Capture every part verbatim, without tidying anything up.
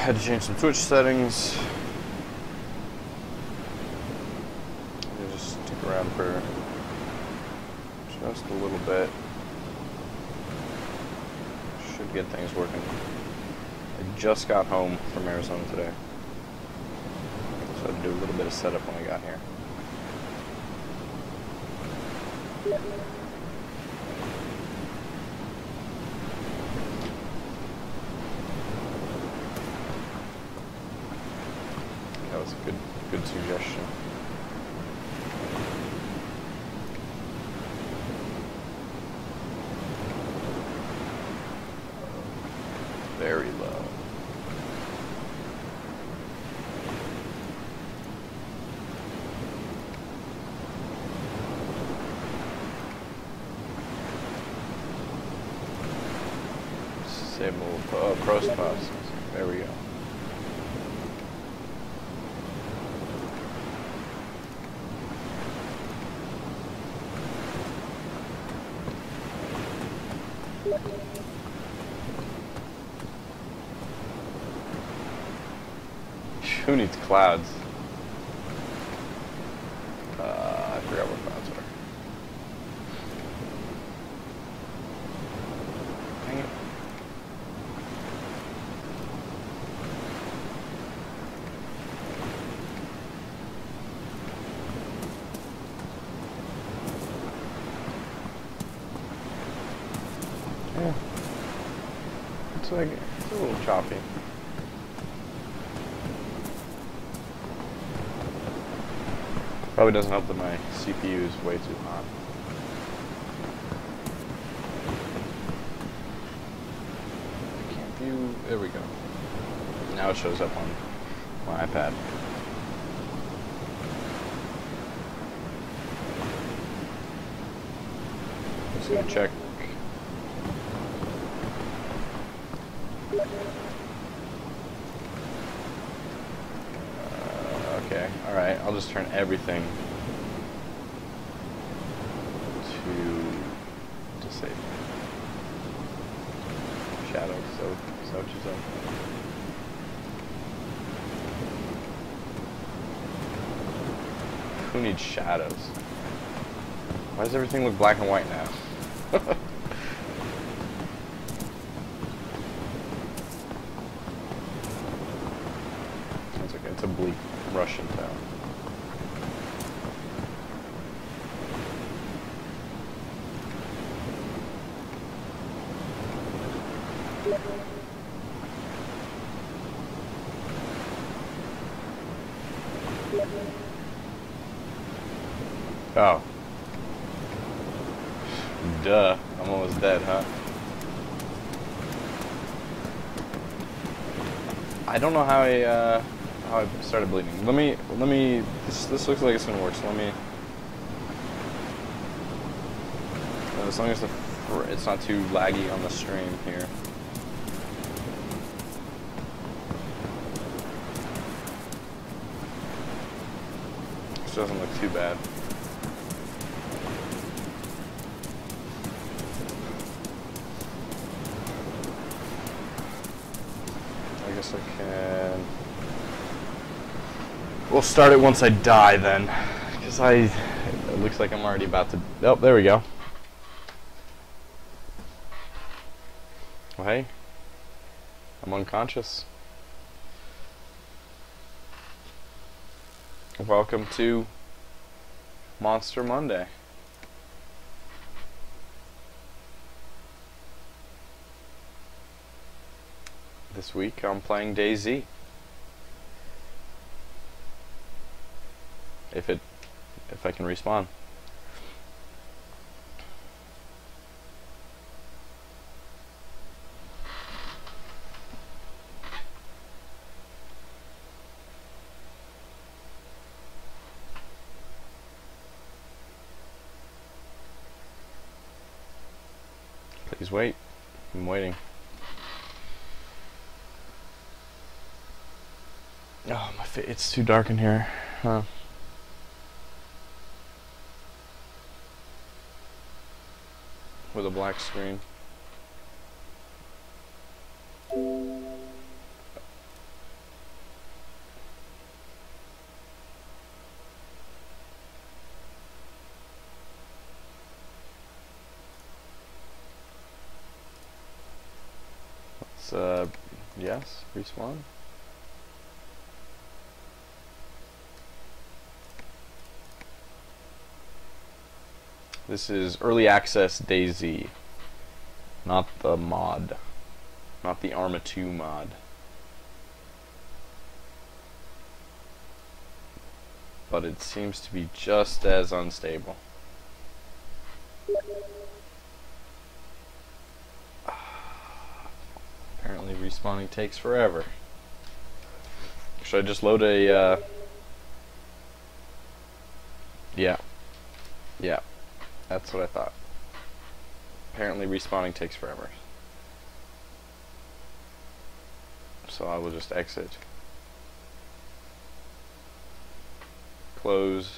had to change some Twitch settings. I'll just stick around for just a little bit. Should get things working. I just got home from Arizona today, so I had to do a little bit of setup when I got here. That was a good, good suggestion. Very low. Disable oh, pro spots. There we go. Who needs clouds? Uh, I forgot what clouds are. Dang it. Yeah. It's like, it's a little choppy. Probably doesn't help that my C P U is way too hot. I can't view. There we go. Now it shows up on my iPad. Just gonna check. Okay, alright, I'll just turn everything to disable. Shadows, so, so what you said. Who needs shadows? Why does everything look black and white now? Sounds like it's a bleak Russian town. Oh. Duh. I'm almost dead, huh? I don't know how I, uh... how I started bleeding. Let me, let me, this, this looks like it's gonna work, so let me, uh, as long as the, it's not too laggy on the stream here. This doesn't look too bad. I guess I can... We'll start it once I die then, because I, it looks like I'm already about to, oh, there we go. Well, hey, I'm unconscious. Welcome to Monster Monday. This week I'm playing DayZ. If it, if I can respawn. Please wait. I'm waiting. Oh, my face, it's too dark in here. Huh. With a black screen. Let's, uh, yes, respawn. This is early access DayZ, not the mod, not the Arma two mod. But it seems to be just as unstable. Apparently respawning takes forever. Should I just load a, uh... yeah. Yeah. That's what I thought. Apparently respawning takes forever. So I will just exit. Close.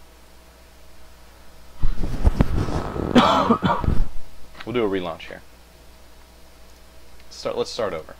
We'll do a relaunch here. Start. Let's start over.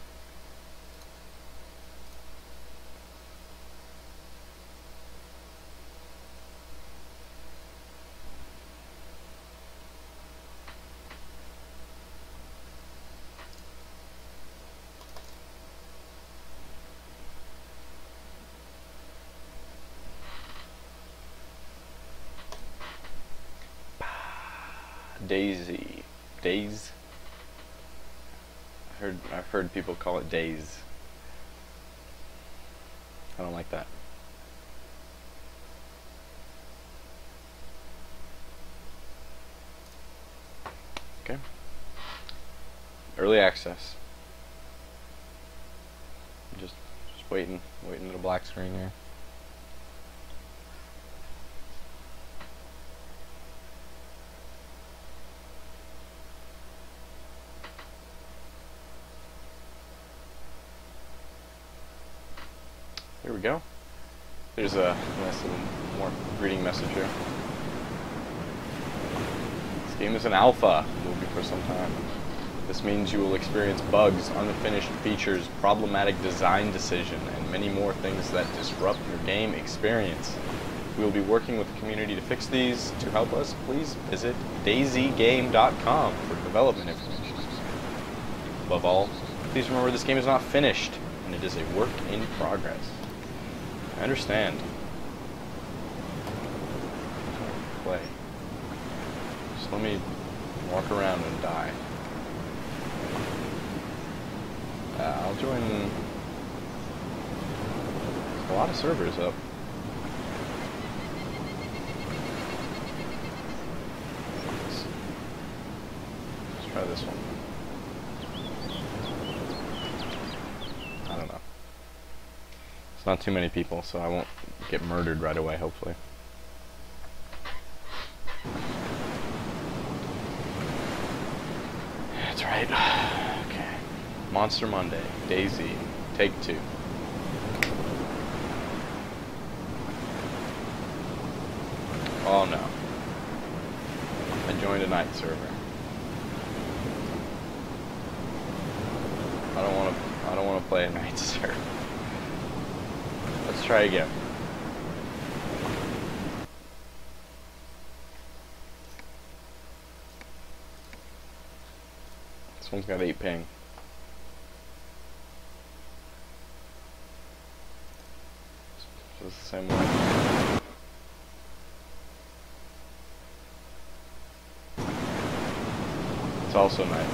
DayZ. DayZ. I heard I've heard people call it DayZ. I don't like that. Okay. Early access. Just just waiting, waiting at a black screen here. Here we go. There's a nice little more greeting message here. This game is an alpha, will be for some time. This means you will experience bugs, unfinished features, problematic design decision, and many more things that disrupt your game experience. We will be working with the community to fix these. To help us, please visit day z game dot com for development information. Above all, please remember this game is not finished, and it is a work in progress. I understand. Play. Just let me walk around and die. Uh, I'll join. There's a lot of servers up. Let's, let's try this one. I don't know. It's not too many people, so I won't get murdered right away, hopefully. That's right. Okay. MonsterMonday, DayZ, take two. Oh no. I joined a night server. I don't want to. I don't want to play a night server. Let's try again. This one's got eight ping. Is this the same one? It's also night.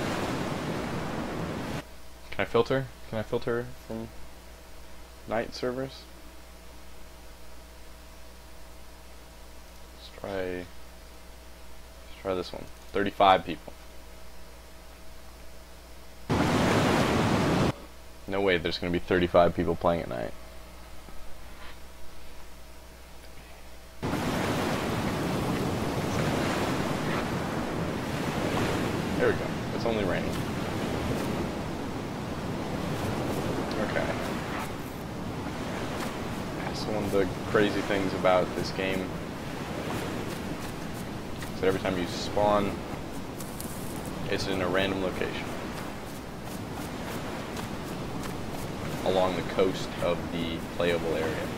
Can I filter? Can I filter from night servers? Let's try. Let's try this one. thirty-five people. No way there's going to be thirty-five people playing at night. There we go. It's only raining. Okay. So one of the crazy things about this game is that every time you spawn, it's in a random location along the coast of the playable area.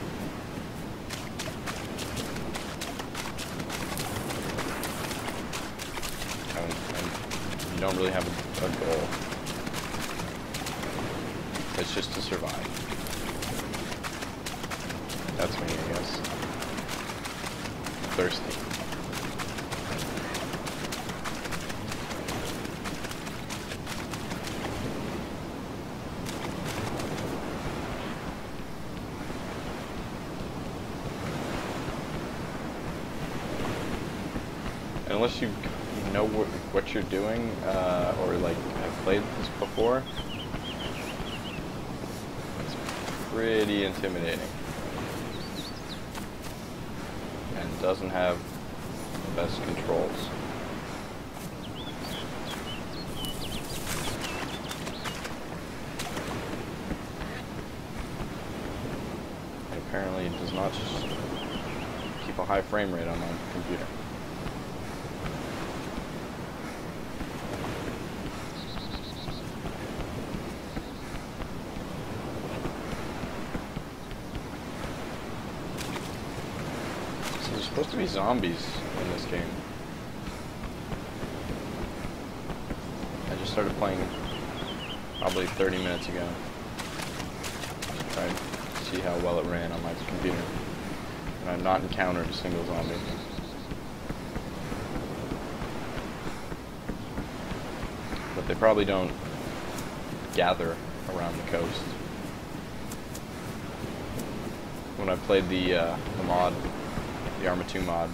And, and you don't really have a, a goal. It's just to survive. That's me, I guess. Thirsty. Unless you know what, what you're doing, uh, or like have played this before, it's pretty intimidating. And doesn't have the best controls. And apparently it does not keep a high frame rate on my computer. There's supposed to be zombies in this game. I just started playing probably thirty minutes ago. Just tried to see how well it ran on my computer. And I've not encountered a single zombie. But they probably don't gather around the coast. When I played the, uh, the mod, the Arma two mod,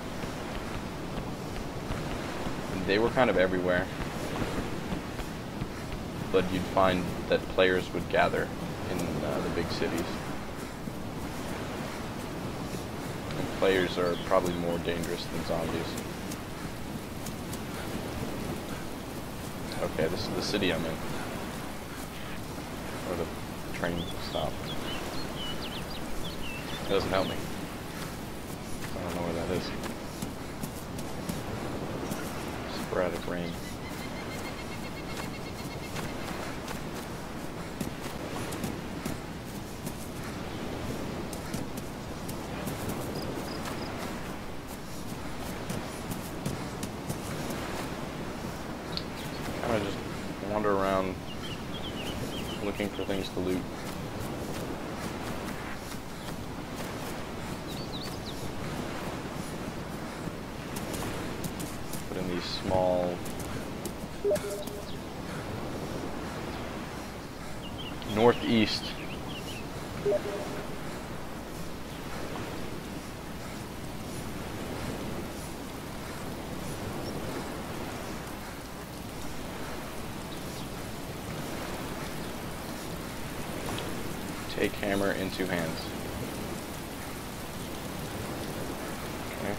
they were kind of everywhere, but you'd find that players would gather in uh, the big cities. And players are probably more dangerous than zombies. Okay, this is the city I'm in. Or the train stop. It doesn't help me. I don't know where that is. Sporadic rain. Kind of just wander around looking for things to loot. These small northeast take hammer in two hands. Okay.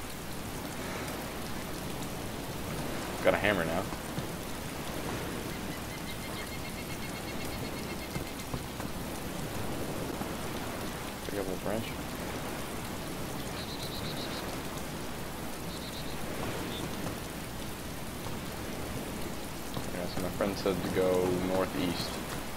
Got a hammer now. Pick up a wrench. Yeah, so my friend said to go northeast.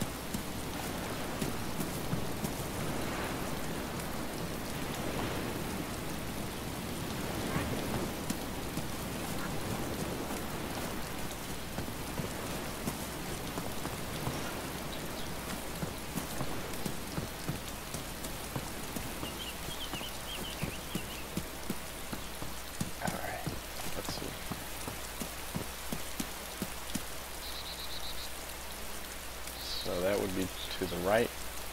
So that would be to the right.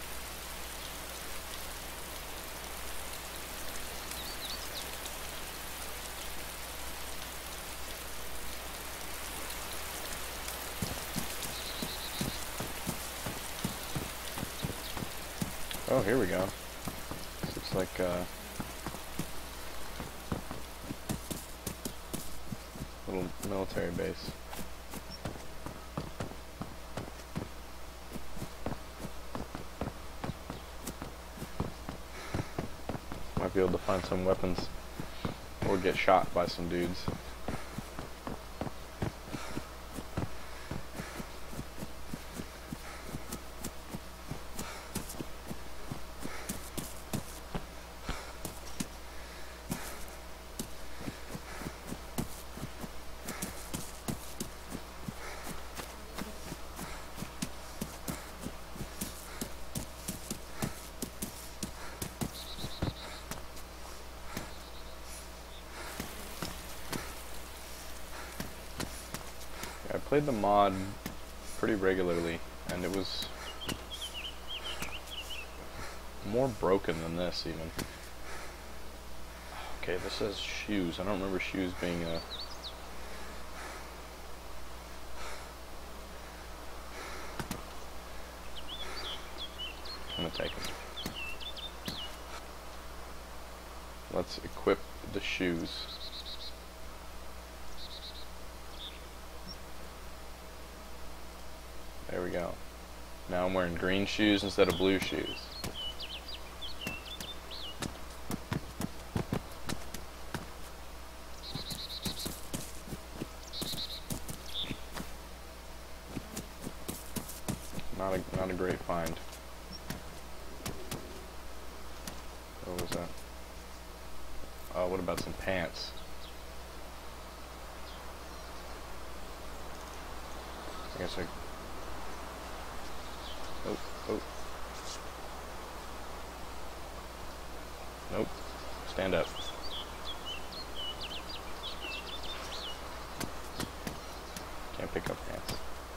Oh, here we go. This looks like a little military base. Might be able to find some weapons or get shot by some dudes. played the mod pretty regularly, and it was more broken than this even. Okay, this says shoes. I don't remember shoes being a... I'm gonna take them. Let's equip the shoes. There we go. Now I'm wearing green shoes instead of blue shoes. Not a not a great find. What was that? Oh, what about some pants? I guess I... Oh, oh. Nope. Stand up. Can't pick up pants.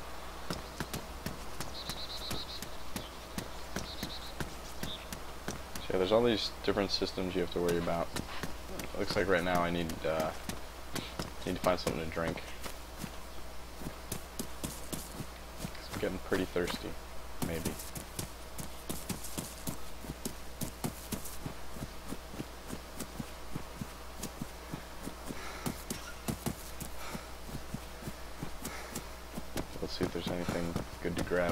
So yeah, there's all these different systems you have to worry about. It looks like right now I need uh, need to find something to drink. I'm getting pretty thirsty, maybe. Let's see if there's anything good to grab.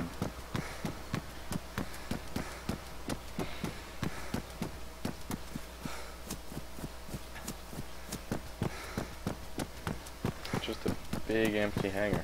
Just a big empty hangar.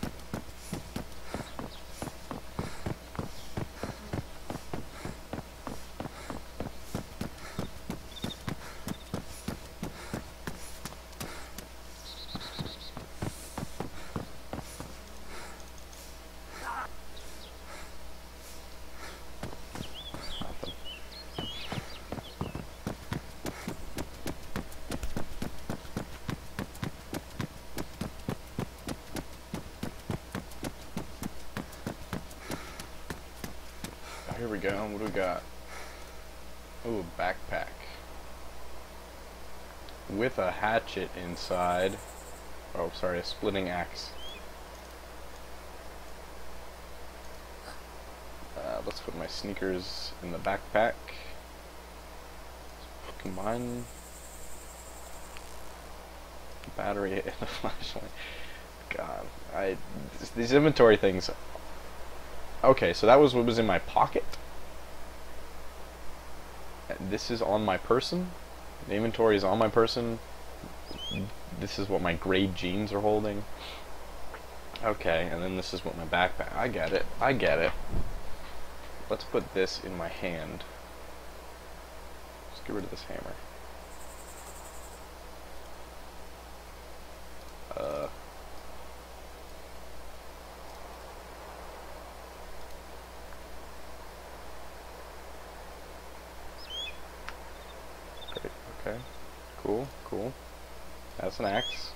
Here we go. What do we got? Oh, a backpack with a hatchet inside. Oh, sorry, a splitting axe. Uh, let's put my sneakers in the backpack. Combine the battery and the flashlight. God, I these inventory things. Okay, so that was what was in my pocket. This is on my person. The inventory is on my person. This is what my gray jeans are holding. Okay, and then this is what my backpack. I get it. I get it. Let's put this in my hand. Let's get rid of this hammer. Uh. Great. Okay. Cool. Cool. That's an axe.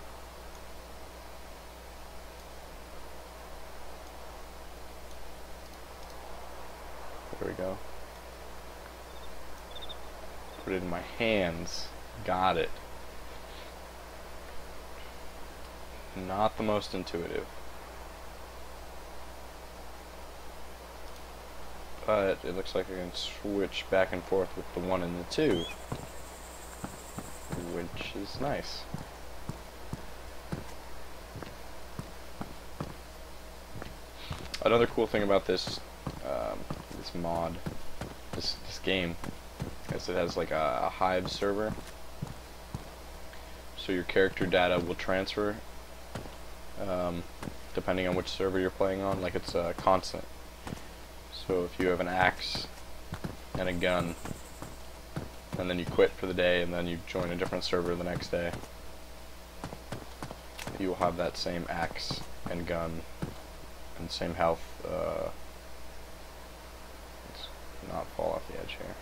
There we go. Put it in my hands. Got it. Not the most intuitive. But it looks like I can switch back and forth with the one and the two, which is nice. Another cool thing about this um, this mod, this this game, is it has like a, a Hive server, so your character data will transfer um, depending on which server you're playing on. Like it's a constant. So if you have an axe and a gun, and then you quit for the day, and then you join a different server the next day, you will have that same axe and gun and same health. Uh, let's not fall off the edge here.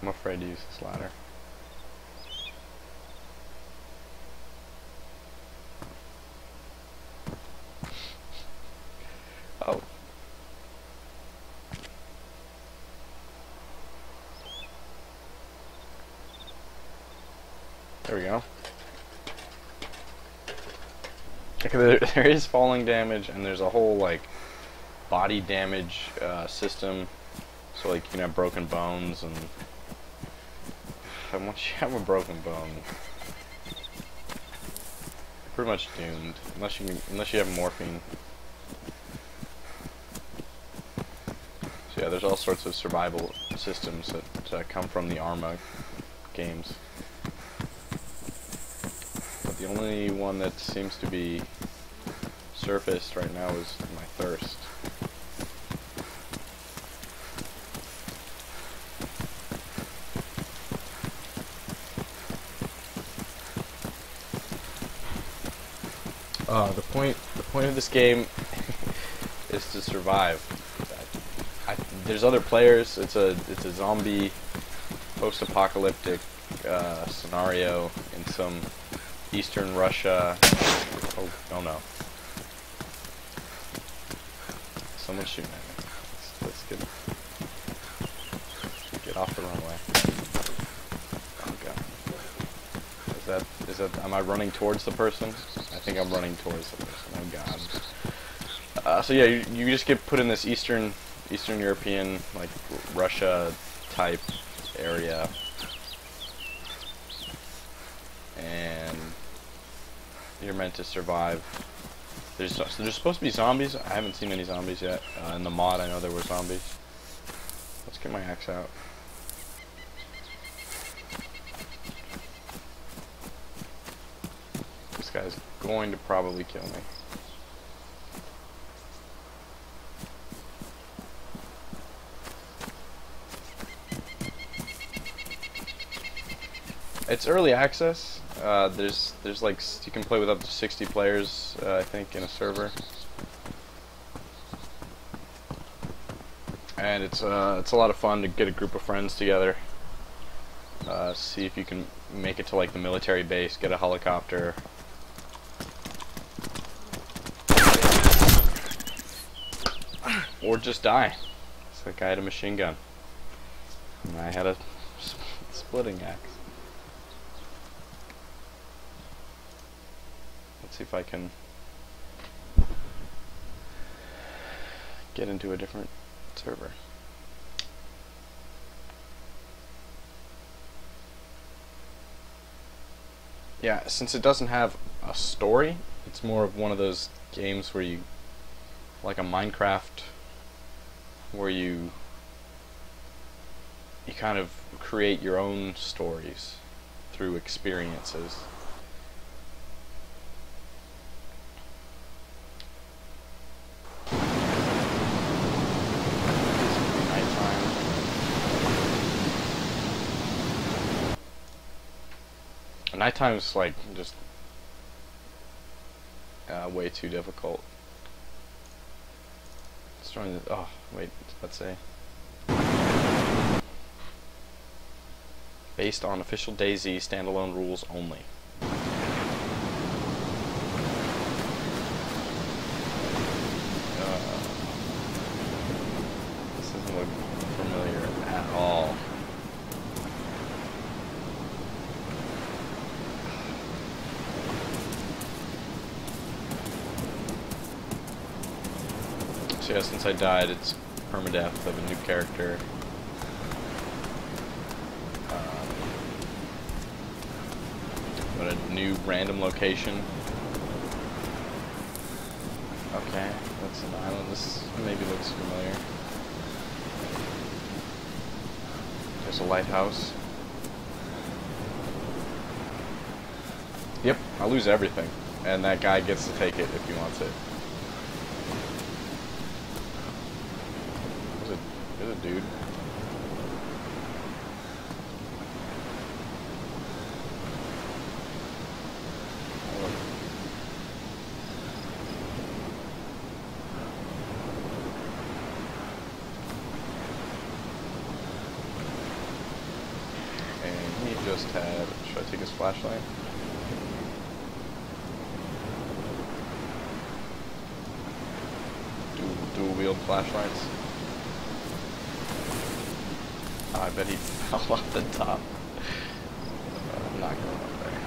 I'm afraid to use this ladder. Oh. There we go. Okay, there, there is falling damage, and there's a whole, like, body damage uh, system. So, like, you can have broken bones, and once you have a broken bone, you're pretty much doomed, unless you can, unless you have morphine. So yeah, there's all sorts of survival systems that uh, come from the Arma games. But the only one that seems to be surfaced right now is my thirst. Uh, the point, the point of this game is to survive. I, I, there's other players. It's a, it's a zombie, post-apocalyptic uh, scenario in some Eastern Russia. Oh, oh no! Someone's shooting at me. Let's, let's get, get off the runway. Oh god! Is that, is that? Am I running towards the person? I think I'm running towards the person. Oh god. Uh, so yeah, you, you just get put in this Eastern, Eastern European, like Russia type area, and you're meant to survive. There's so there's supposed to be zombies. I haven't seen any zombies yet. Uh, in the mod, I know there were zombies. Let's get my axe out. This guy's going to probably kill me. It's early access. Uh, there's there's like you can play with up to sixty players, uh, I think, in a server, and it's uh it's a lot of fun to get a group of friends together. Uh, see if you can make it to like the military base, get a helicopter. Or just die. It's like I had a machine gun. And I had a splitting axe. Let's see if I can get into a different server. Yeah, since it doesn't have a story, it's more of one of those games where you, like a Minecraft, where you you kind of create your own stories through experiences. Nighttime's like just uh, way too difficult. Let's try this. Oh wait, let's say based on official DayZ standalone rules only. Uh, this doesn't look familiar at all. So yeah, since I died, it's permadeath of a new character. Um, but a new random location. Okay, that's an island. This maybe looks familiar. There's a lighthouse. Yep, I lose everything. And that guy gets to take it if he wants it. There's a dude. he just had... Should I take his flashlight? Dual, dual-wield flashlights. Oh, I bet he fell off the top. Uh, I'm not going up there.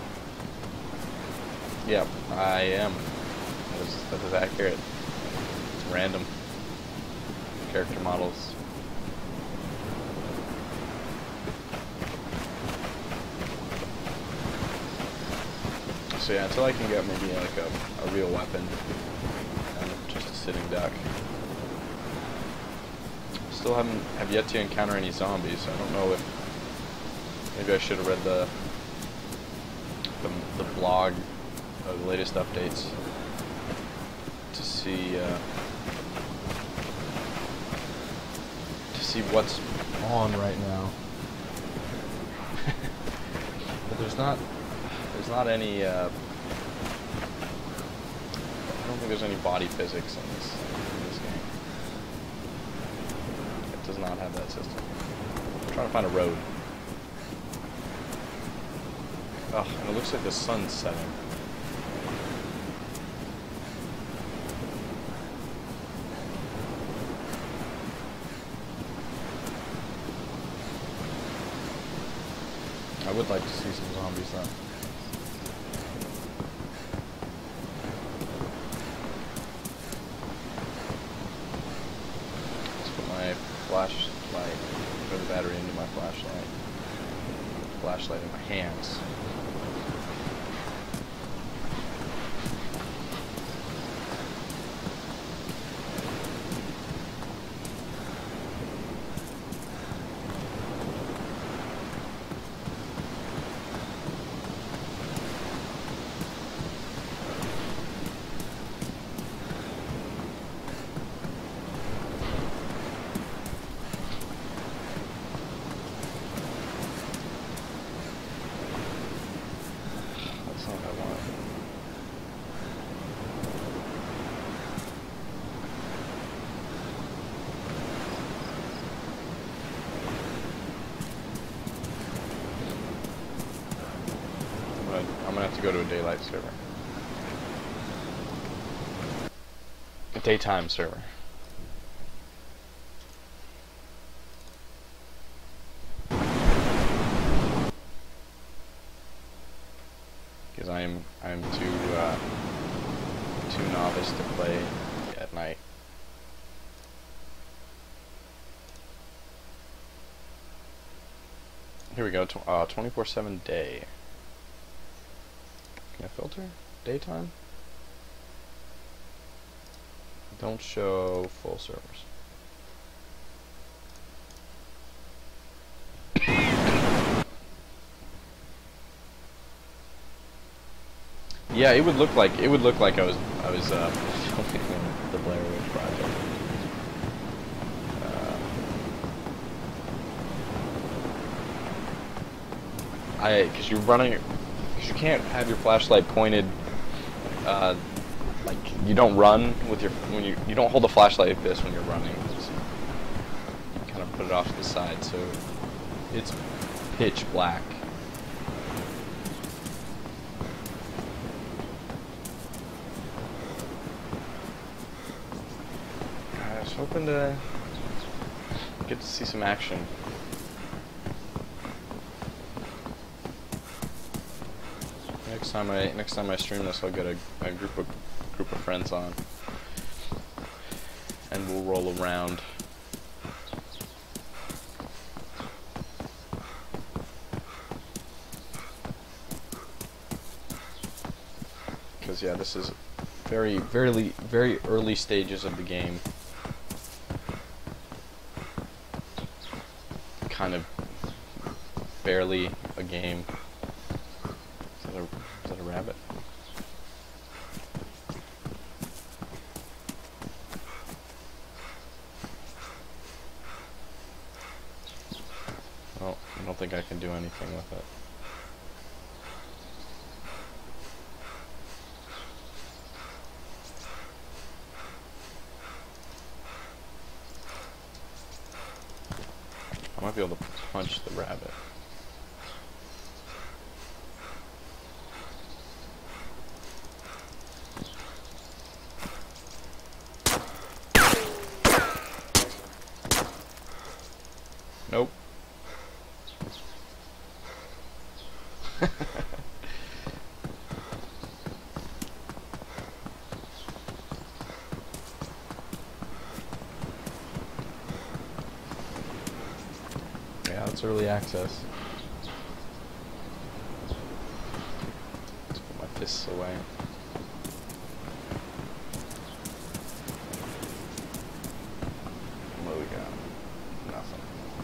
Yep, I am. That is, that is accurate. It's random. Character models. So yeah, until I can get maybe like a, a real weapon and just a sitting duck. Still haven't have yet to encounter any zombies. So I don't know if maybe I should have read the the, the blog of the latest updates to see uh, to see what's on right now. But there's not. There's not any, uh, I don't think there's any body physics in this, in this game. It does not have that system. I'm trying to find a road. Oh, and it looks like the sun's setting. I would like to see some zombies though. Flashlight, put the battery into my flashlight. Flashlight in my hands. I'm gonna have to go to a daylight server. A daytime server. Because I am I am too uh, too novice to play at night. Here we go. Tw uh, twenty-four seven day. Can I filter? Daytime? Don't show full servers. Yeah, it would look like it would look like I was I was uh, filming the Blair Witch Project. Uh, I because you're running. You can't have your flashlight pointed, uh, like you don't run with your when you you don't hold the flashlight like this when you're running. Just, you kind of put it off to the side, so it's pitch black. I was hoping to get to see some action. Next time I next time I stream this, I'll get a, a group of group of friends on, and we'll roll around. Because yeah, this is very very very early stages of the game. Kind of barely a game. Is that a, is that a rabbit? Well, I don't think I can do anything with it. I might be able to punch the rabbit. Nope. Yeah, it's early access. Let's put my fists away. What do we got? Nothing.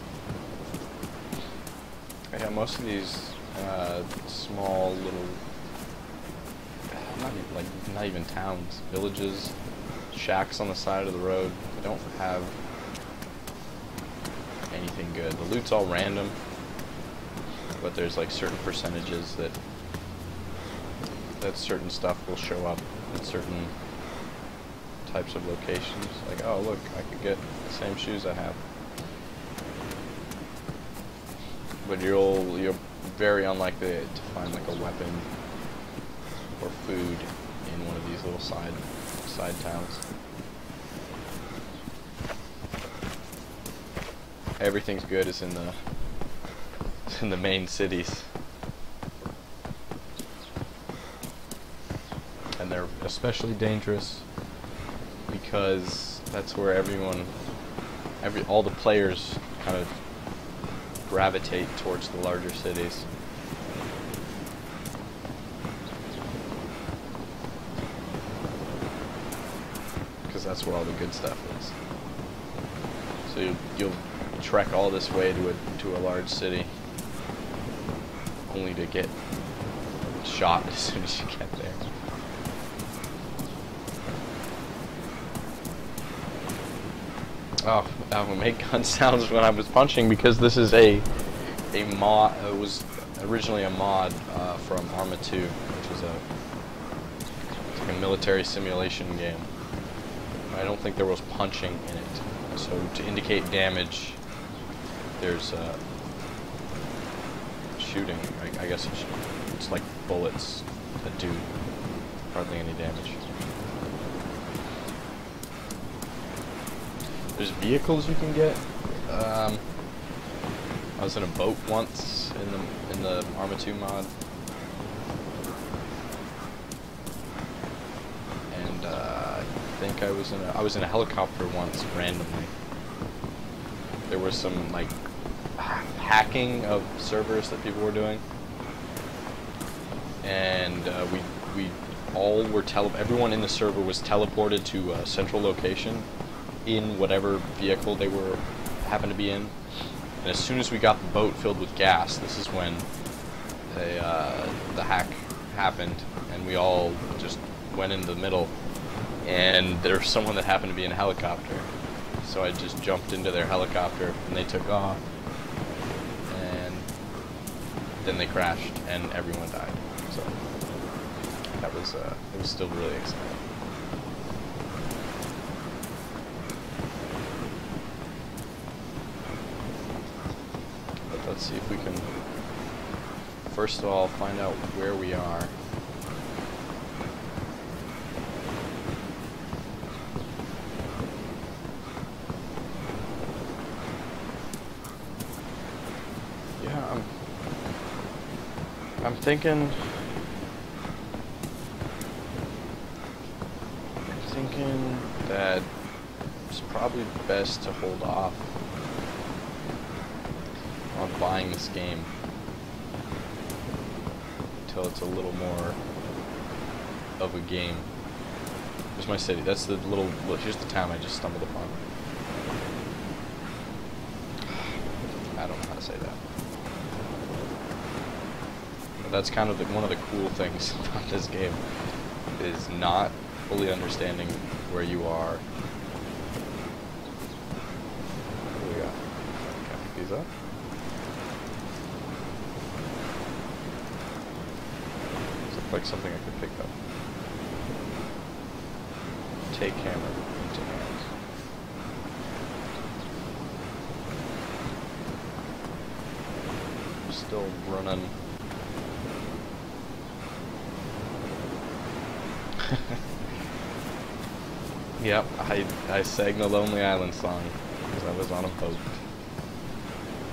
Yeah, most of these uh, small little, not even, like not even towns, villages, shacks on the side of the road, they don't have anything good. The loot's all random, but there's like certain percentages that that certain stuff will show up in certain types of locations. Like, oh look, I could get the same shoes I have. But you'll you're very unlikely to find like a weapon or food in one of these little side side towns. Everything's good is in the in the main cities, and they're especially dangerous because that's where everyone, every all the players kind of gravitate towards the larger cities. Because that's where all the good stuff is. So you, you'll trek all this way to a, to a large city, only to get shot as soon as you get there. Oh, I would make gun sounds when I was punching because this is a a mod. It was originally a mod uh, from Arma two, which was a, it's like a military simulation game. I don't think there was punching in it, so to indicate damage, there's uh, shooting. I, I guess it's, it's like bullets that do hardly any damage. There's vehicles you can get. Um, I was in a boat once in the in the Arma two mod, and uh, I think I was in a I was in a helicopter once randomly. There was some like hacking of servers that people were doing, and uh, we we all were tele everyone in the server was teleported to a central location in whatever vehicle they were happened to be in, and as soon as we got the boat filled with gas, this is when the uh, the hack happened, and we all just went into the middle, and there was someone that happened to be in a helicopter, so I just jumped into their helicopter and they took off, and then they crashed and everyone died. So that was uh, it was still really exciting. Let's see if we can, first of all, find out where we are. Yeah, I'm, I'm thinking, I'm thinking that it's probably best to hold off on buying this game until it's a little more of a game. Here's my city. That's the little, look, here's the town I just stumbled upon. I don't know how to say that. But that's kind of the, one of the cool things about this game, is not fully understanding where you are. What do we got? Can I pick these up? Like something I could pick up. Take hammer into hands. Still running. Yep, I I sang the Lonely Island song because I was on a boat.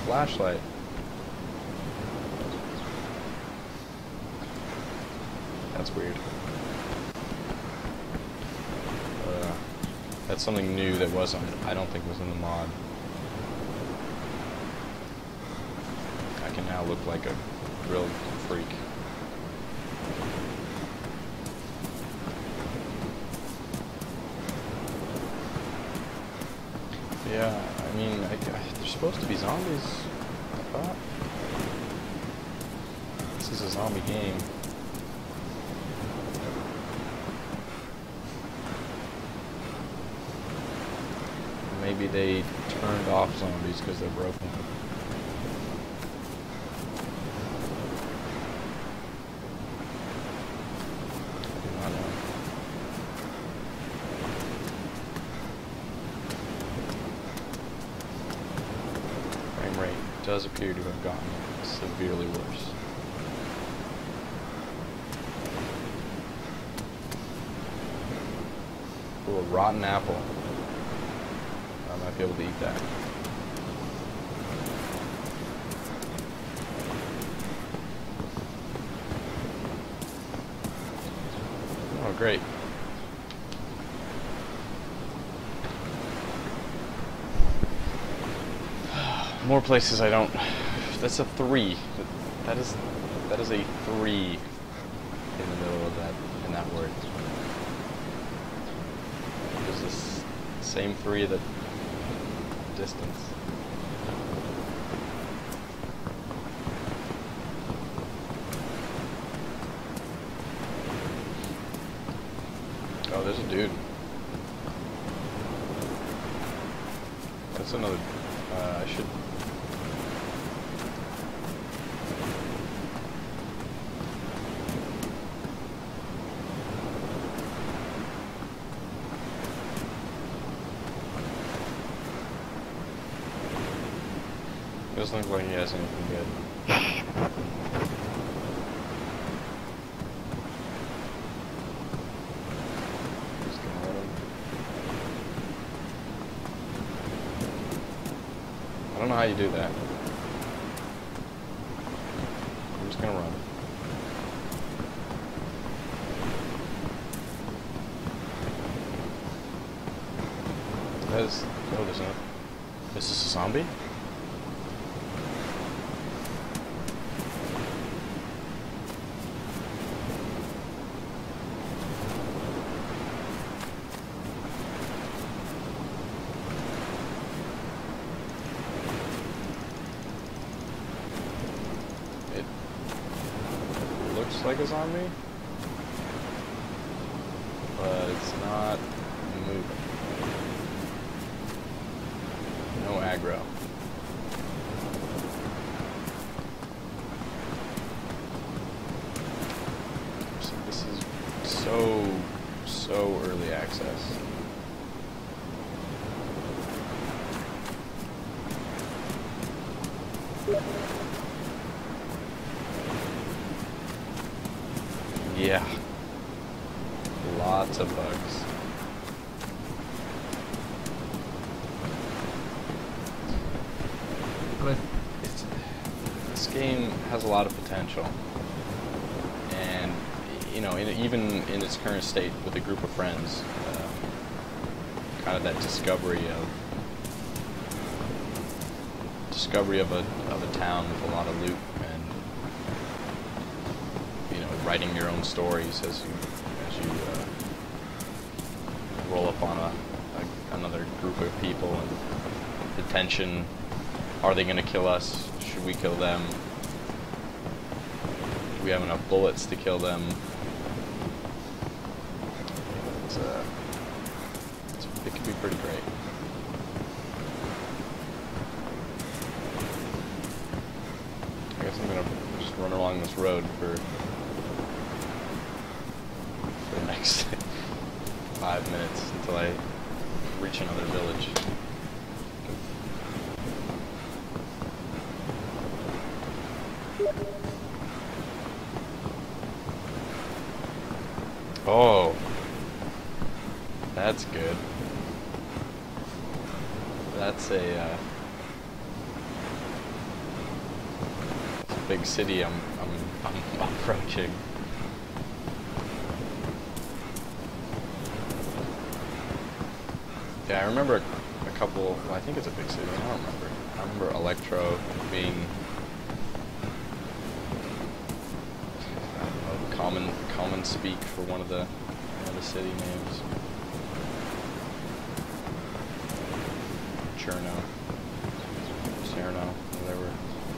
flashlight. That's weird. Uh, that's something new that wasn't, I don't think was in the mod. I can now look like a real freak. Yeah, I mean, I, I, they're supposed to be zombies, I thought. This is a zombie game. Maybe they turned off zombies because they're broken. I don't know. Frame rate does appear to have gotten severely worse. Ooh, a rotten apple. I might be able to eat that. Oh, great. More places I don't. That's a three. That is that is a three in the middle of that in that word. Is this same three that distance? Oh, there's a dude. That's another. Uh, I should. Doesn't look like he has anything good. Just gonna let him. I don't know how you do that. I'm just gonna run. That is. Oh, there's no. Is this a zombie? Looks like a zombie, but it's not moving. No aggro. So this is so, so early access. Yeah. Lots of bugs. But it's, this game has a lot of potential. And, you know, in, even in its current state with a group of friends, uh, kind of that discovery of discovery of a, of a town with a lot of loot and writing your own stories as you as you uh, roll up on a, a another group of people, and the tension: are they going to kill us? Should we kill them? Do we have enough bullets to kill them? It's, uh, it's, it could be pretty great. I guess I'm gonna just run along this road for. for the next five minutes until I reach another village. Oh, that's good. That's a, uh, big city I'm, I'm, I'm approaching. Yeah, I remember a couple, well, I think it's a big city, I don't remember. I remember Electro being I don't know, common common speak for one of the one of the city names. Cherno. Cerno, whatever.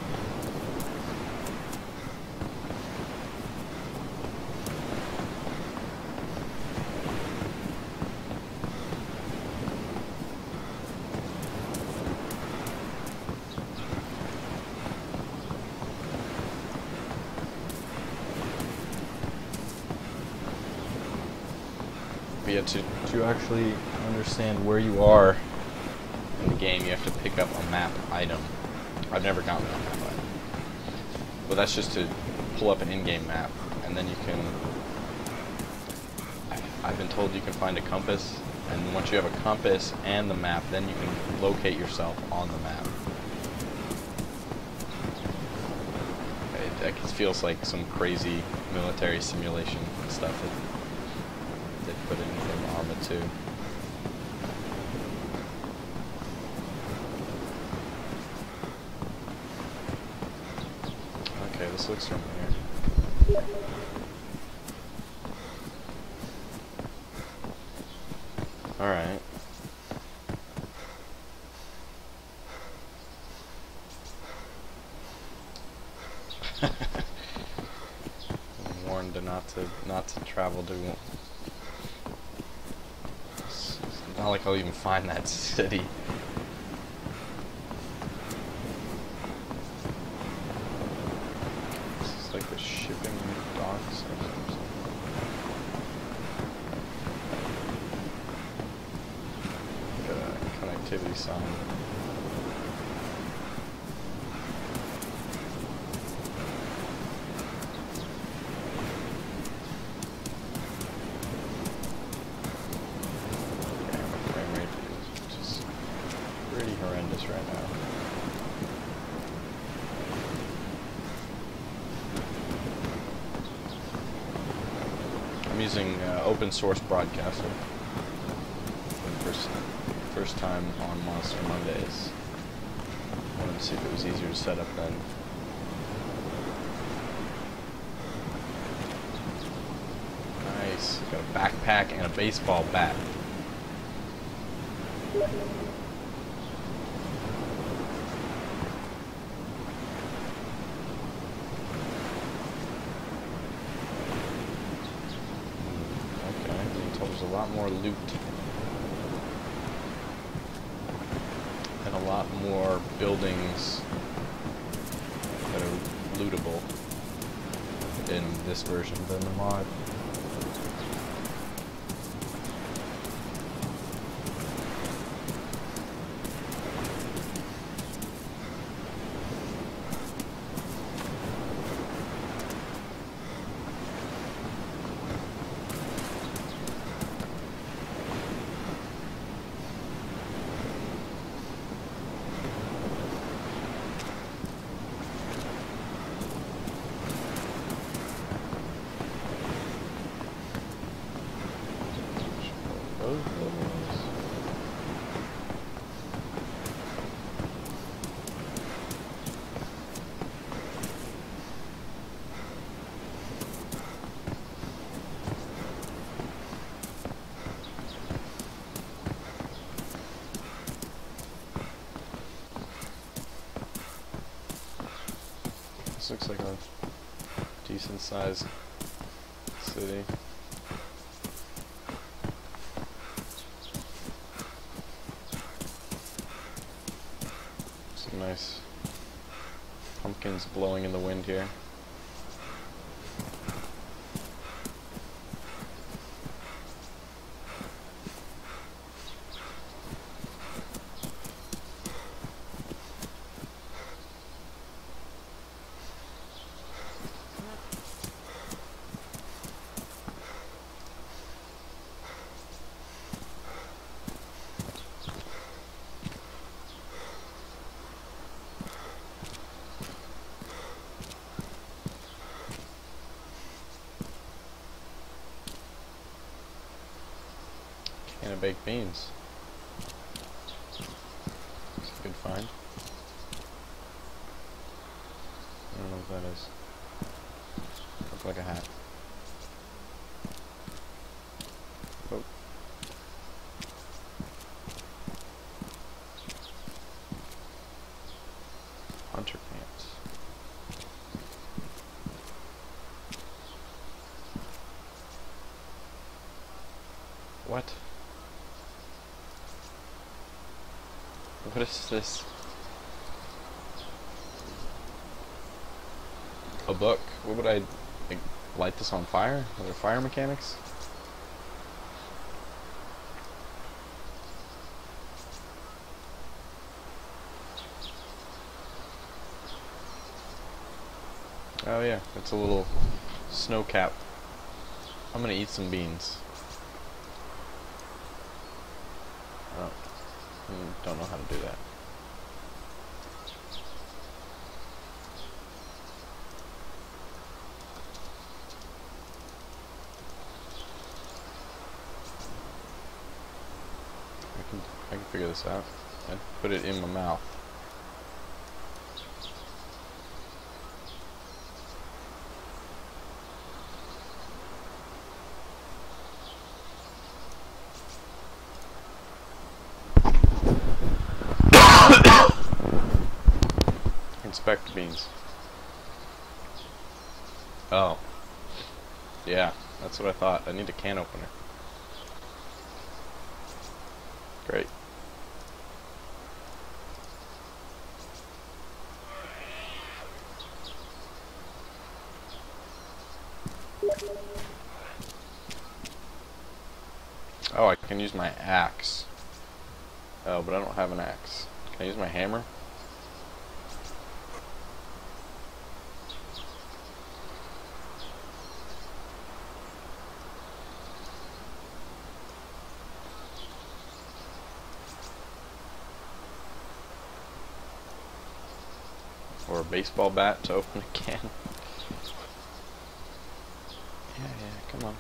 But yeah, to, to actually understand where you are in the game, you have to pick up a map item. I've never gotten that map item. But that's just to pull up an in-game map, and then you can... I've been told you can find a compass, and once you have a compass and the map, then you can locate yourself on the map. It, it feels like some crazy military simulation stuff that they put in from Arma two. Okay, this looks familiar. Alright. I'm warned to not to not to travel to. It's not like I'll even find that city. This is like the shipping docks or something. Got a connectivity sign. Horrendous right now. I'm using uh, open source broadcaster for the first, first time on Monster Mondays. I wanted to see if it was easier to set up then. Nice. Got a backpack and a baseball bat. There's a lot more loot and a lot more buildings that are lootable in this version than the mod. This looks like a decent sized city. Some nice pumpkins blowing in the wind here. Can of baked beans. It's a good find. I don't know what that is. Looks like a hat. Oh. Hunter pants. What? What is this? A book? What would I like, light this on fire? Are there fire mechanics? Oh yeah, it's a little snow cap. I'm gonna eat some beans. Oh, I don't know how to do that. I can I can figure this out. I put it in my mouth. Inspect beans. Oh. Yeah, that's what I thought. I need a can opener. Great. Oh, I can use my axe. Oh, but I don't have an axe. Can I use my hammer? Or a baseball bat to open a can. Yeah, yeah, come on.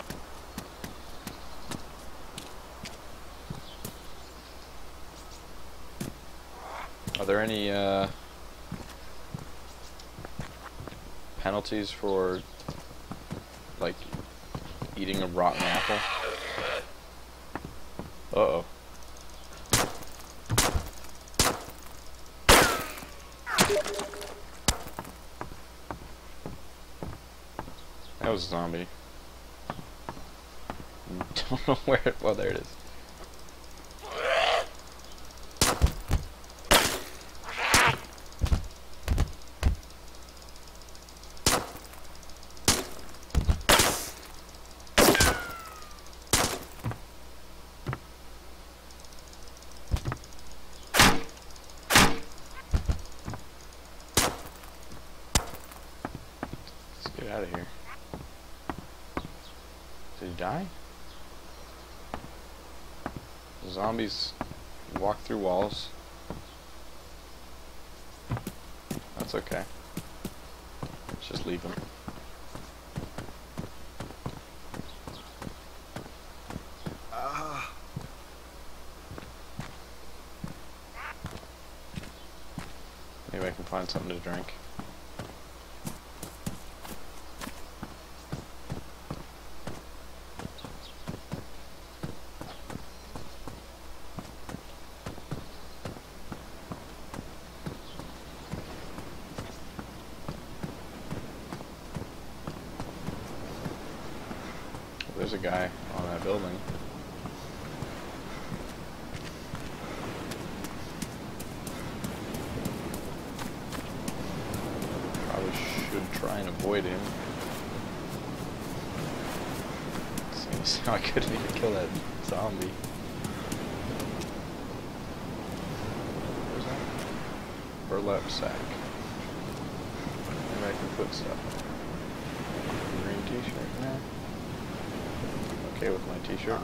Are there any uh, penalties for like eating a rotten apple? Uh-oh. That was a zombie. Don't know where it, well, there it is. Let's get out of here. Did he die? Zombies walk through walls. That's okay. Let's just leave him. Ah. Maybe I can find something to drink. There's a guy on that building. Probably should try and avoid him. Seems how I couldn't even kill that zombie. Where's that? Burlap sack. Maybe I can put stuff. Green t-shirt now. Okay with my t-shirt.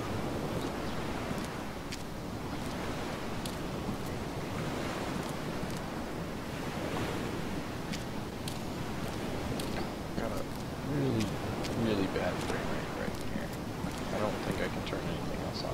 Got a really, really bad frame rate right here. I don't think I can turn anything else on.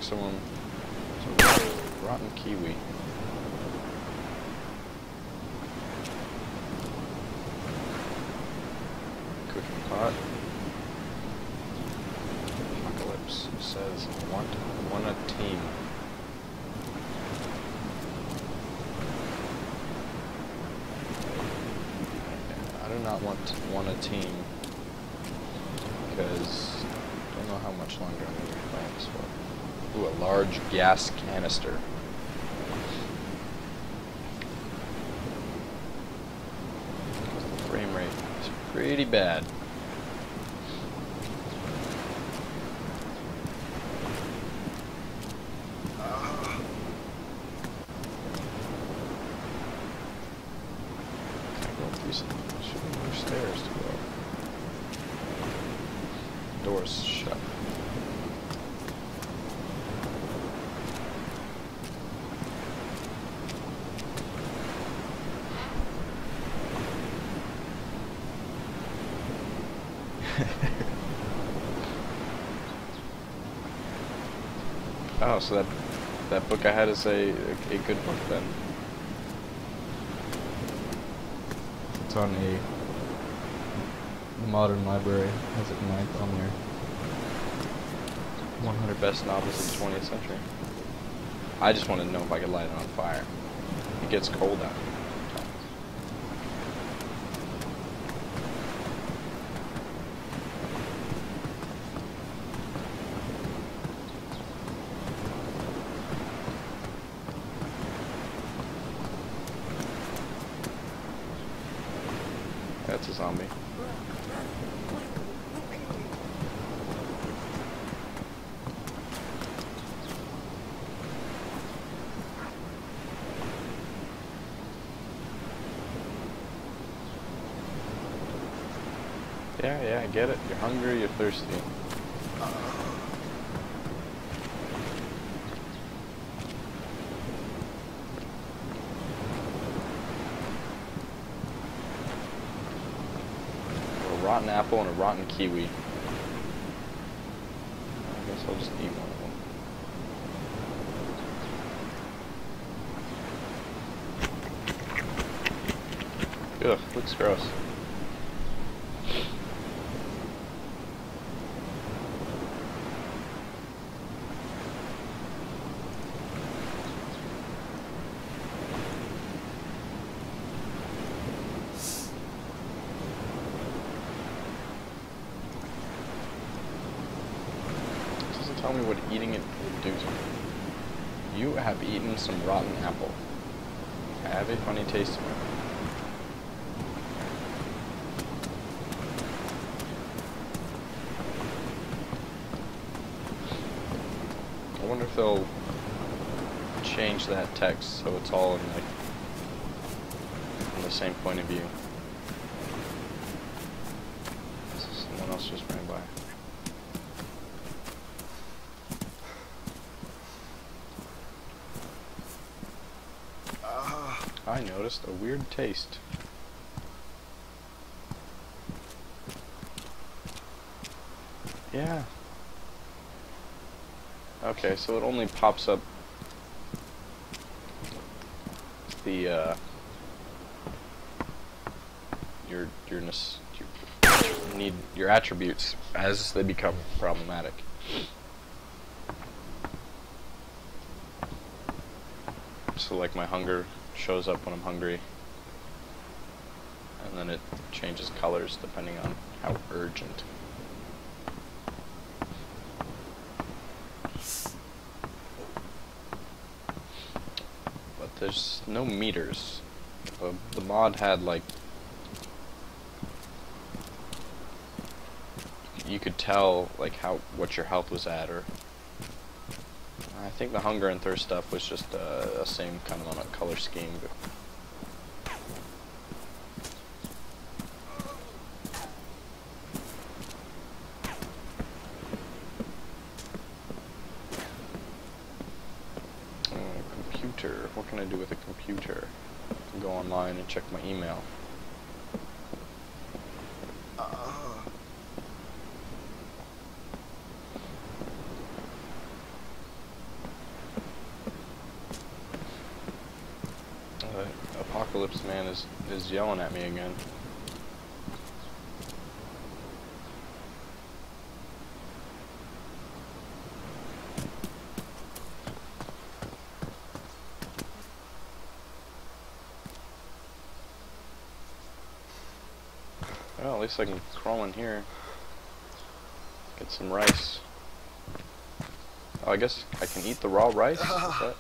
maximum. So, rotten kiwi. Cooking pot. Apocalypse says want one a team. I do not want one a team because I don't know how much longer I'm going to be playing this for. Ooh, a large gas canister. The frame rate is pretty bad. Should be more stairs to go up. Doors shut. Oh, so that that book I had is a a good book then. It's on a the Modern Library, has it ninth on there. one hundred best novels of the twentieth century. I just wanted to know if I could light it on fire. It gets cold out. That's a zombie. Yeah, yeah, I get it. You're hungry, you're thirsty. A rotten apple and a rotten kiwi. I guess I'll just eat one of them. Ugh, looks gross. Tell me what eating it will do to me. You have eaten some rotten apple. I have a funny taste in it. I wonder if they'll change that text so it's all in like from the same point of view. Someone else just ran by. I noticed a weird taste. Yeah. Okay, so it only pops up the uh, your your, your need your attributes as they become problematic. So like my hunger shows up when I'm hungry, and then it changes colors depending on how urgent. But there's no meters. The, the mod had like, you could tell like how what your health was at, or I think the hunger and thirst stuff was just uh, the same kind of on a color scheme. But uh, computer. What can I do with a computer? I can go online and check my email. Uh, Apocalypse Man is, is yelling at me again. Well, at least I can crawl in here. Get some rice. Oh, I guess I can eat the raw rice? Is that?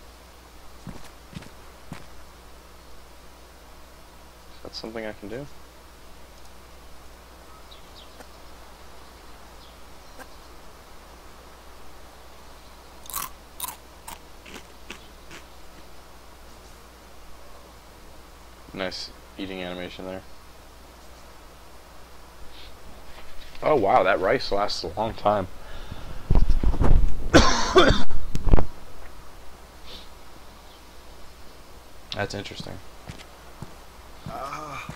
Is that something I can do? Nice eating animation there. Oh wow, that rice lasts a long time. That's interesting. Ah.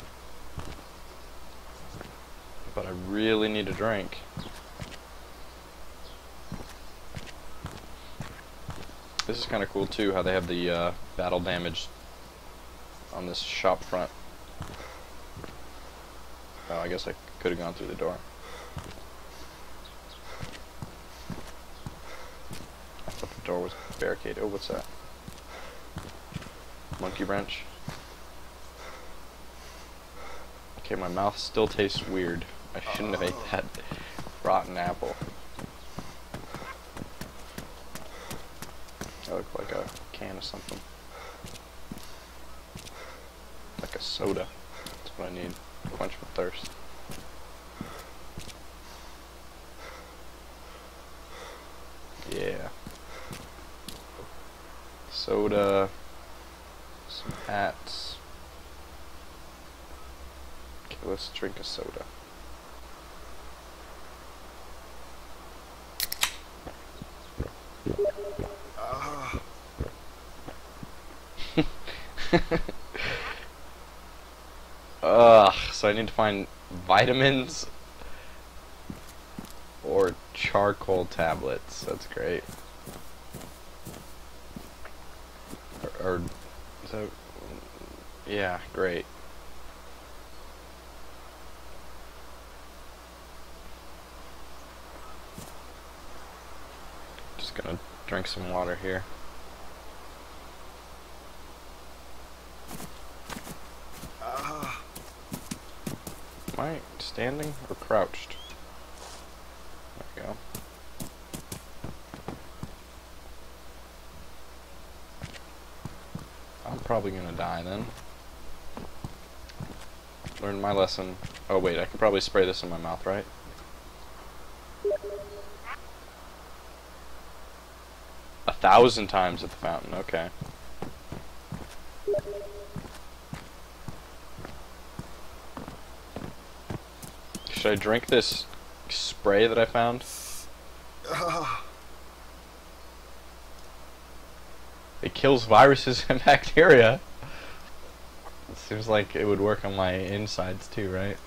But I really need a drink. This is kind of cool too, how they have the uh, battle damage on this shop front. Oh, I guess I could have gone through the door. I thought the door was barricaded. Oh, what's that? Monkey wrench. Okay, my mouth still tastes weird. I shouldn't have ate that rotten apple. That looked like a can of something. Like a soda. That's what I need. Quench my thirst. Yeah. Soda. Some hats. Okay, let's drink a soda. Ah. Ugh, so I need to find vitamins or charcoal tablets. That's great. Or, or is that, yeah, great. Just gonna drink some water here. Ah. Am I standing or crouched? There we go. I'm probably gonna die then. Learned my lesson. Oh wait, I can probably spray this in my mouth, right? A thousand times at the fountain, okay. Should I drink this spray that I found? Ah. It kills viruses and bacteria. It seems like it would work on my insides too, right?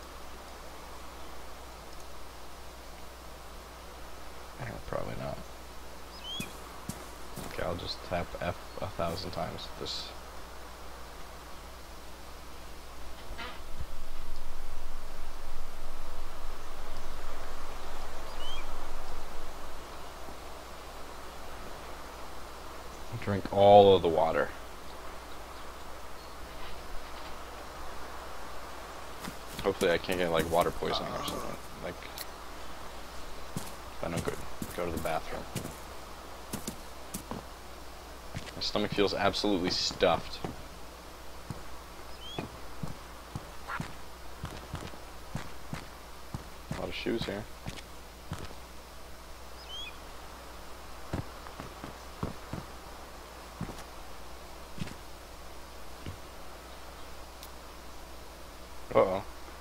Eh, probably not. Okay, I'll just tap F a thousand times at this. Drink all of the water. Hopefully I can't get like water poisoning or something. Like, if I don't go, go to the bathroom. My stomach feels absolutely stuffed. A lot of shoes here. Uh-oh.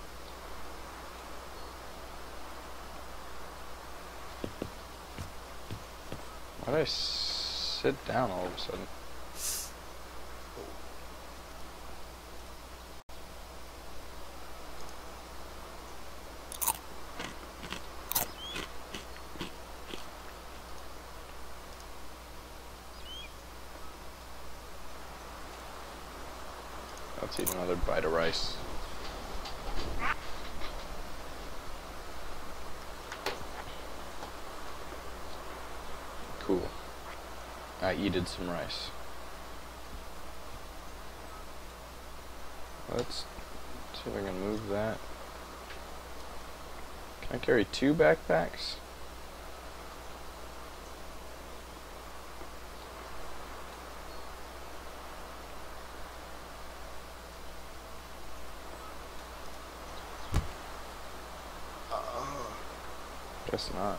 Why did I sit down all of a sudden? Let's eat another bite of rice. Cool. I eated some rice. Let's see if I can move that. Can I carry two backpacks? Guess not.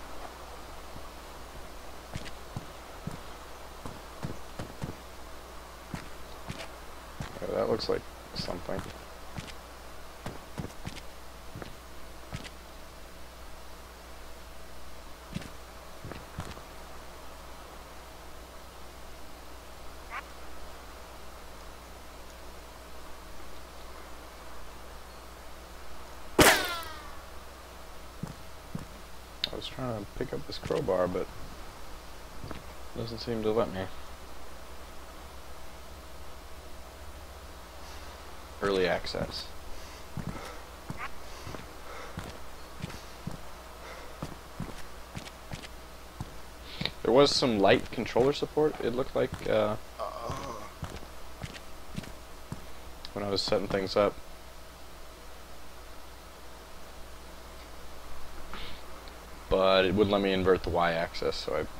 Yeah, that looks like something. I was trying to pick up this crowbar, but it doesn't seem to let me. Early access. There was some light controller support, it looked like, uh, when I was setting things up. But it wouldn't let me invert the Y-axis, so I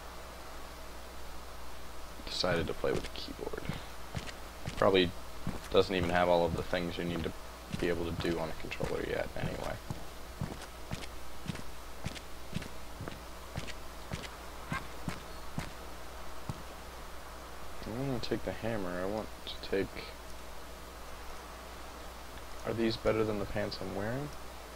decided to play with the keyboard. Probably doesn't even have all of the things you need to be able to do on a controller yet, anyway. I don't want to take the hammer, I want to take... Are these better than the pants I'm wearing?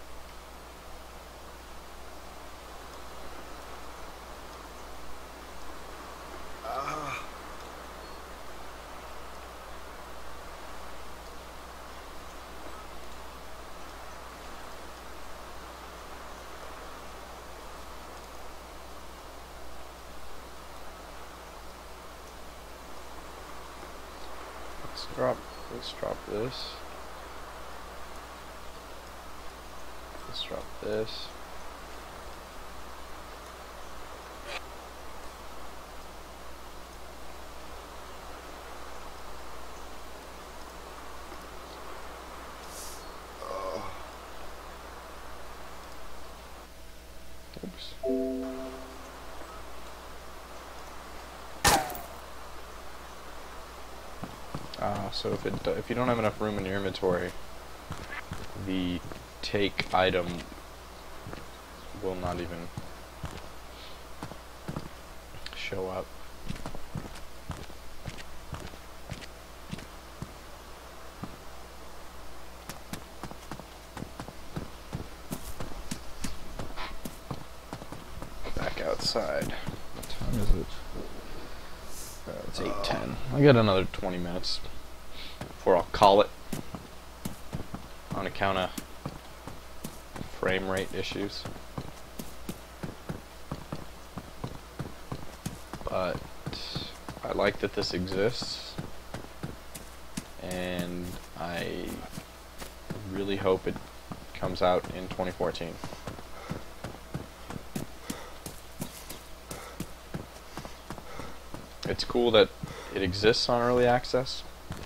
Let's drop, let's drop this. Let's drop this. Oops. Uh, so if it if you don't have enough room in your inventory, the take item will not even show up. Back outside. What time is it? Uh, it's eight ten. I got another twenty minutes before I'll call it on account of frame rate issues. But I like that this exists, and I really hope it comes out in twenty fourteen. It's cool that it exists on early access,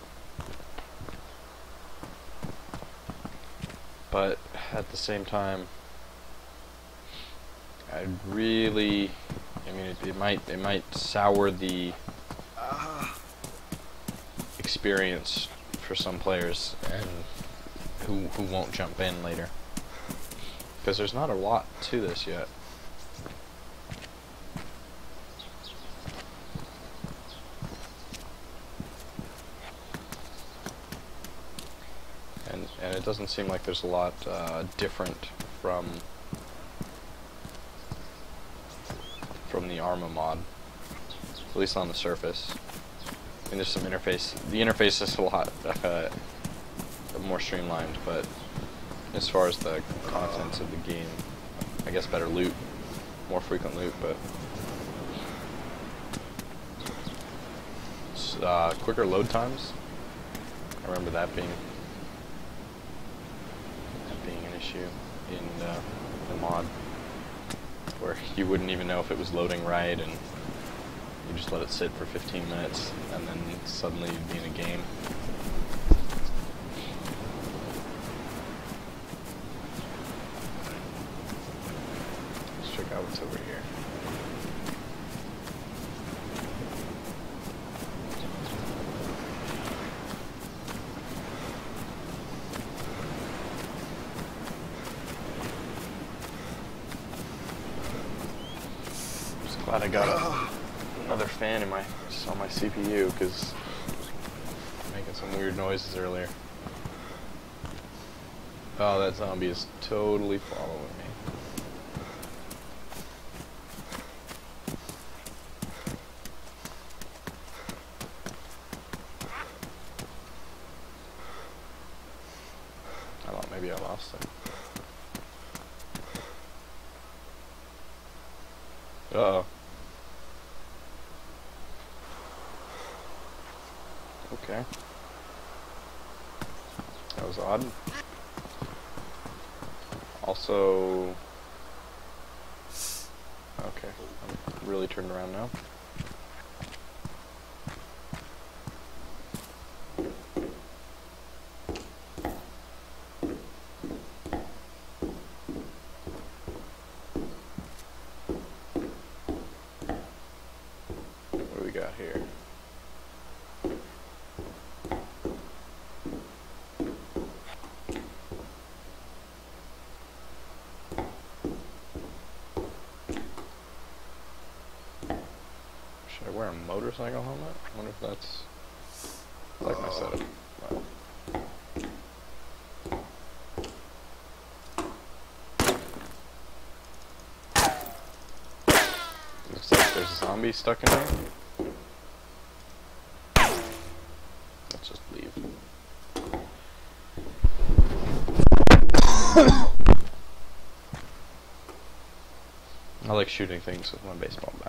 but at the same time, I really, I mean, it, it might it might sour the experience for some players and who who won't jump in later, because there's not a lot to this yet. And, and it doesn't seem like there's a lot uh, different from from the Arma mod, at least on the surface. I mean, there's some interface. The interface is a lot uh, more streamlined, but as far as the contents of the game, I guess better loot, more frequent loot, but uh, quicker load times. I remember that being that being an issue in uh, the mod, where you wouldn't even know if it was loading right, and you just let it sit for fifteen minutes, and then suddenly you'd be in a game. Let's check out what's over here. Glad I got a, another fan in my just on my C P U, because making some weird noises earlier. Oh, that zombie is totally following me. I thought maybe I lost it. Uh-oh. Okay. That was odd. Also... Okay, I'm really turned around now. What do we got here? Should I wear a motorcycle helmet? I wonder if that's I like my setup. Wow. Looks like there's a zombie stuck in there. Let's just leave. I like shooting things with my baseball bat.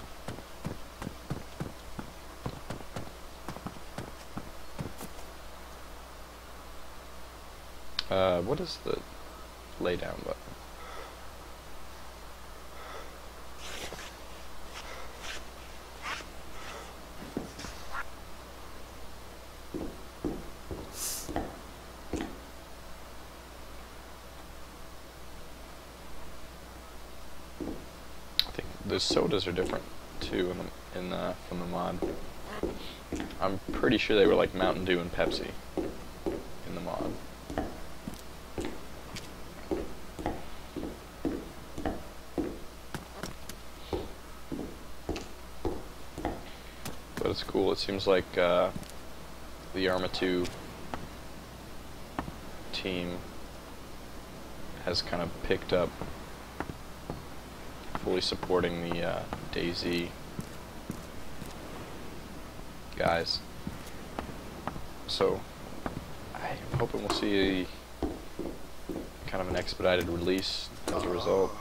Uh, what is the lay down button? I think the sodas are different too in the, in the, from the mod. I'm pretty sure they were like Mountain Dew and Pepsi in the mod. But it's cool. It seems like uh, the Arma two team has kind of picked up fully supporting the uh, DayZ guys. So I'm hoping we'll see a, kind of an expedited release as a result.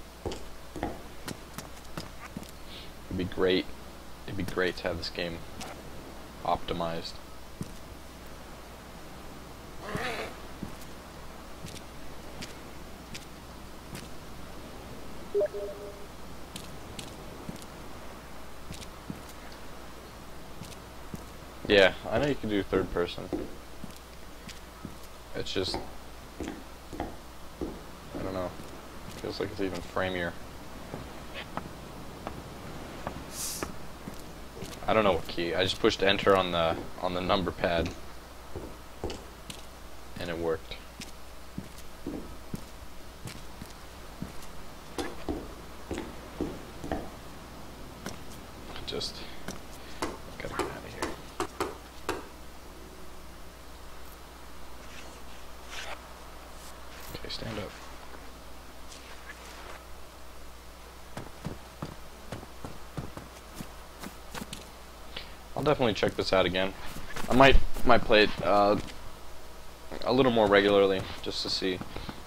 It'd be great. It'd be great to have this game optimized. Yeah, I know you can do third person. It's just, I don't know, feels like it's even framier. I don't know what key. I just pushed enter on the on the number pad and it worked. Just gotta get out of here. Okay, stand up. I'll definitely check this out again. I might might play it uh, a little more regularly just to see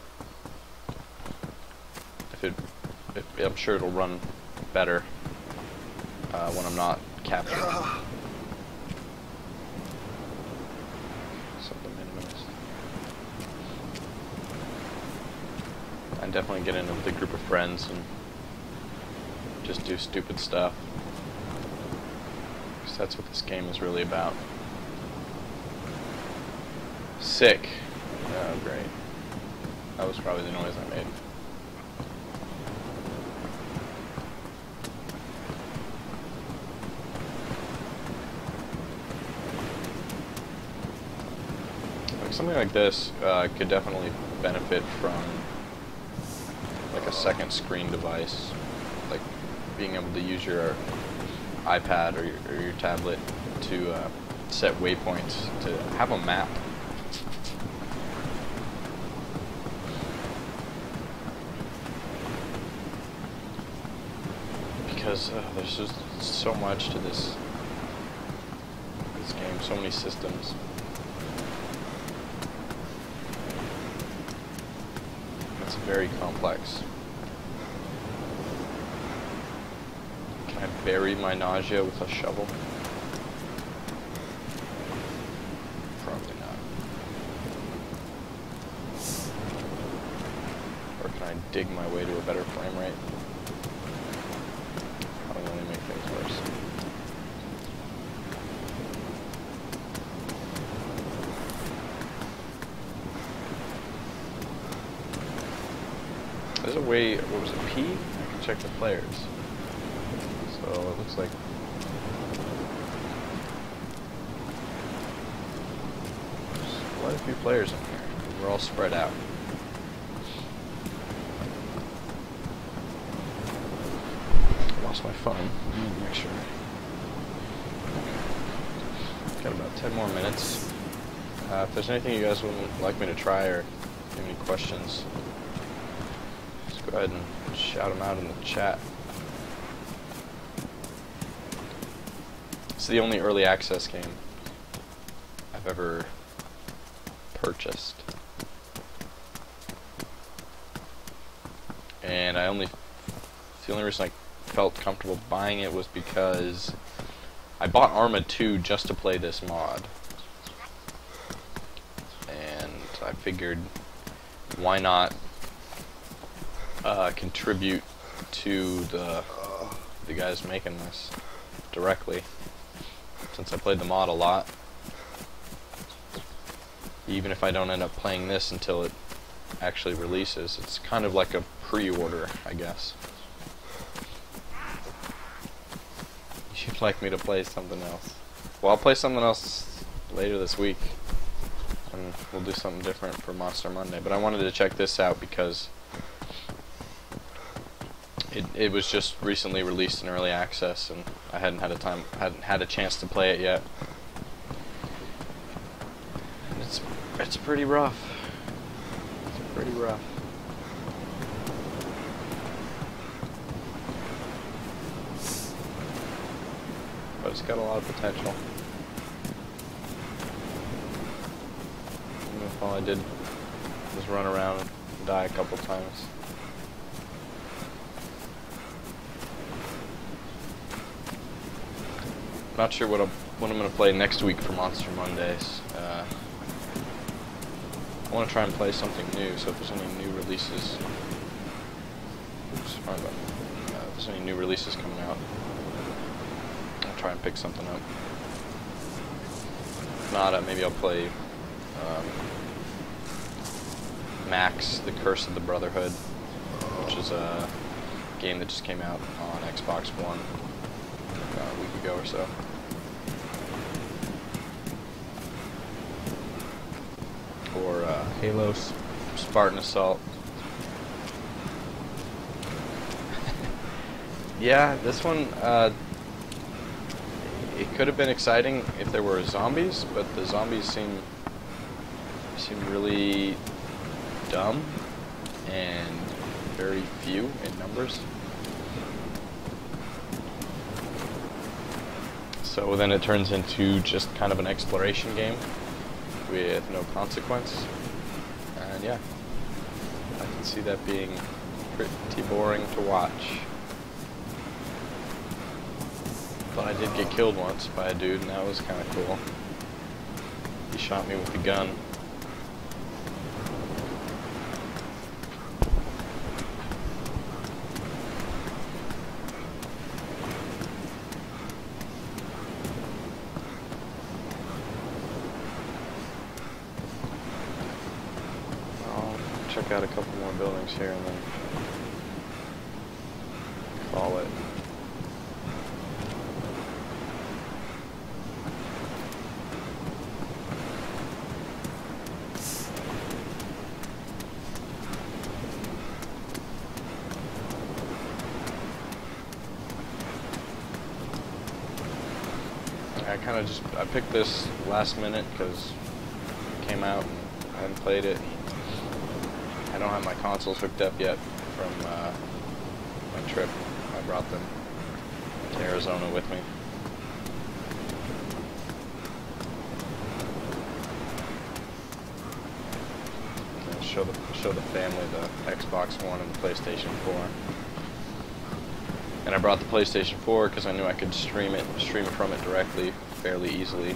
if it. If, I'm sure it'll run better uh, when I'm not captured. something made a noise. I definitely get in with a group of friends and just do stupid stuff. Because that's what this game is really about. Sick. Oh, great. That was probably the noise I made. Like something like this uh, could definitely benefit from like a second screen device, like being able to use your iPad or your, or your tablet to uh, set waypoints, to have a map. Because uh, there's just so much to this this game, so many systems. It's very complex. Can I bury my nausea with a shovel? Probably not. Or can I dig my way to a better frame rate? Probably only make things worse. There's a way, what was it, P? I can check the players. So it looks like there's quite a few players in here. We're all spread out. I lost my phone. Let me make sure. Got about ten more minutes. Uh, if there's anything you guys would like me to try or have any questions, go ahead and shout them out in the chat. It's the only early access game I've ever purchased. And I only, the only reason I felt comfortable buying it was because I bought Arma two just to play this mod. And I figured, why not Uh, contribute to the the guys making this directly, since I played the mod a lot. Even if I don't end up playing this until it actually releases, it's kind of like a pre-order, I guess. You'd like me to play something else? Well, I'll play something else later this week, and we'll do something different for Monster Monday. But I wanted to check this out because It, it was just recently released in early access, and I hadn't had a time, hadn't had a chance to play it yet. And it's it's pretty rough. It's pretty rough. But it's got a lot of potential. Even if all I did was run around and die a couple times. Not sure what I'm what I'm gonna play next week for Monster Mondays. Uh, I want to try and play something new. So if there's any new releases, oops, sorry about that. Uh, if there's any new releases coming out, I'll try and pick something up. If not, uh, maybe I'll play um, Max: The Curse of the Brotherhood, which is a game that just came out on Xbox One uh, a week ago or so. Or uh, Halo, Spartan Assault. Yeah, this one, uh, it could have been exciting if there were zombies, but the zombies seem seem really dumb and very few in numbers. So then it turns into just kind of an exploration game with no consequence, and yeah, I can see that being pretty boring to watch. But I did get killed once by a dude, and that was kind of cool. He shot me with the gun. I'll check out a couple more buildings here and then call it. I kind of just, I picked this last minute because it came out and I hadn't played it. I don't have my consoles hooked up yet from uh, my trip. I brought them to Arizona with me. And show the, show the family the Xbox One and the PlayStation four. And I brought the PlayStation four because I knew I could stream it, stream from it directly, fairly easily,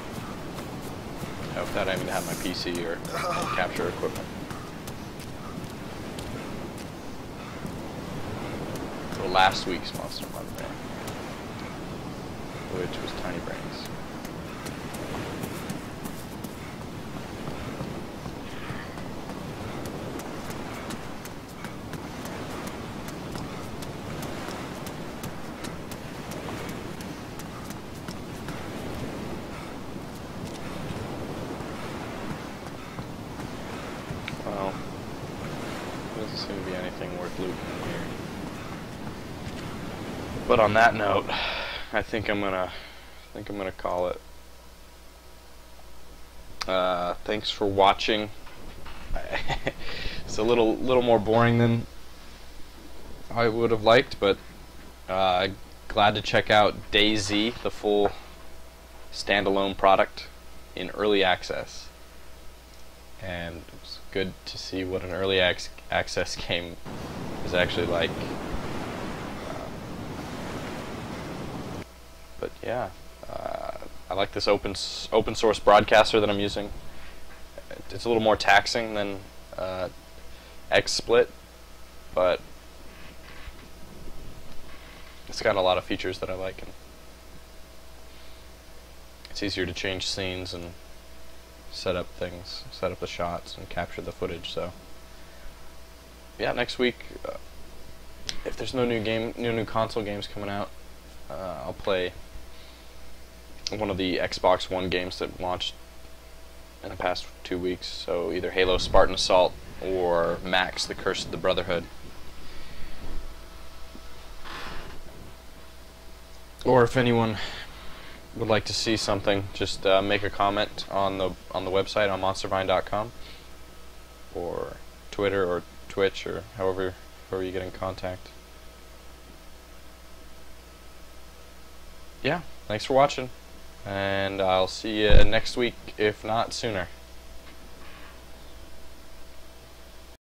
uh, without having to have my P C or uh, capture equipment. For last week's Monster Monday, which was Tiny Brains. Well, there doesn't seem to be anything worth looting in here. But on that note, I think I'm gonna, I think I'm gonna call it. Uh, thanks for watching. It's a little, little more boring than I would have liked, but uh, glad to check out DayZ, the full standalone product, in early access. And it's good to see what an early ac access game is actually like. Uh, but yeah, uh, I like this open s open source broadcaster that I'm using. It's a little more taxing than uh, XSplit, but it's got a lot of features that I like. And it's easier to change scenes and set up things, set up the shots, and capture the footage. So, yeah, next week, uh, if there's no new game, no new console games coming out, uh, I'll play one of the Xbox One games that launched in the past two weeks. So either Halo Spartan Assault or Max: The Curse of the Brotherhood. Or if anyone would like to see something, just uh, make a comment on the on the website on monster vine dot com, or Twitter or Twitch, or however however you get in contact. Yeah, thanks for watching, and I'll see you next week, if not sooner.